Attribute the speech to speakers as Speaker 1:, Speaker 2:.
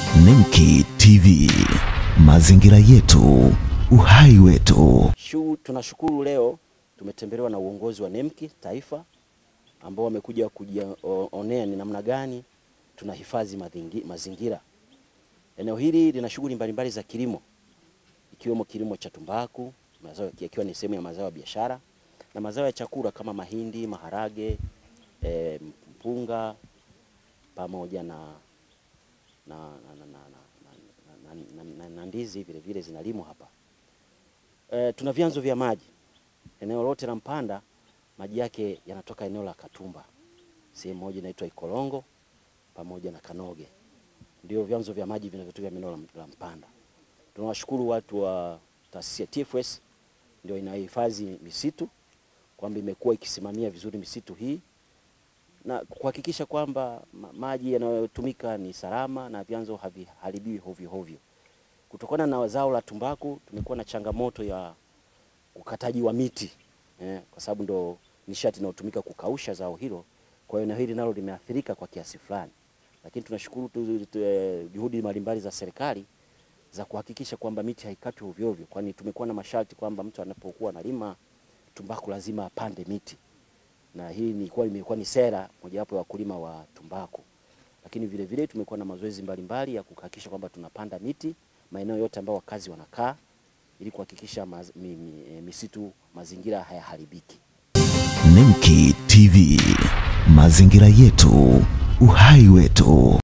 Speaker 1: Nemki TV, mazingira yetu, uhai wetu.
Speaker 2: Tunashukuru leo tumetembelewa na uongozi wa Nemki Taifa ambao wamekuja kujionea ni namna gani tunahifadhi mazingira. Eneo hili lina shughuli mbalimbali za kilimo, ikiwemo kilimo cha tumbaku, mazao yakiwa ni sehemu ya mazao ya biashara na mazao ya chakula kama mahindi, maharage, mpunga pamoja na ndizi vile vile zinalimwa hapa. Tuna vyanzo vya maji. Eneo lote la Mpanda maji yake yanatoka eneo la Katumba. Sehemu moja inaitwa Ikolongo pamoja na Kanoge. Ndio vyanzo vya maji vinavyotoka eneo la Mpanda. Tunawashukuru watu wa taasisi ya TFS ndio inahifadhi misitu kwamba imekuwa ikisimamia vizuri misitu hii na kuhakikisha kwamba maji yanayotumika ni salama na vyanzo haviharibiwi hovyo hovyo. Kutokana na zao la tumbaku tumekuwa na changamoto ya ukataji wa miti kwa sababu ndo nishati inayotumika kukausha zao hilo. Kwa hiyo hili nalo limeathirika kwa kiasi fulani, lakini tunashukuru juhudi mbalimbali za serikali za kuhakikisha kwamba miti haikatwi hovyo hovyo, kwani tumekuwa na masharti kwamba mtu anapokuwa analima tumbaku lazima apande miti, na hii imekuwa ni sera mojawapo ya wakulima wa tumbaku. Lakini vile vile tumekuwa na mazoezi mbalimbali ya kuhakikisha kwamba tunapanda miti maeneo yote ambayo wakazi wanakaa ili kuhakikisha misitu mazingira hayaharibiki.
Speaker 1: Nemki TV, mazingira yetu, uhai wetu.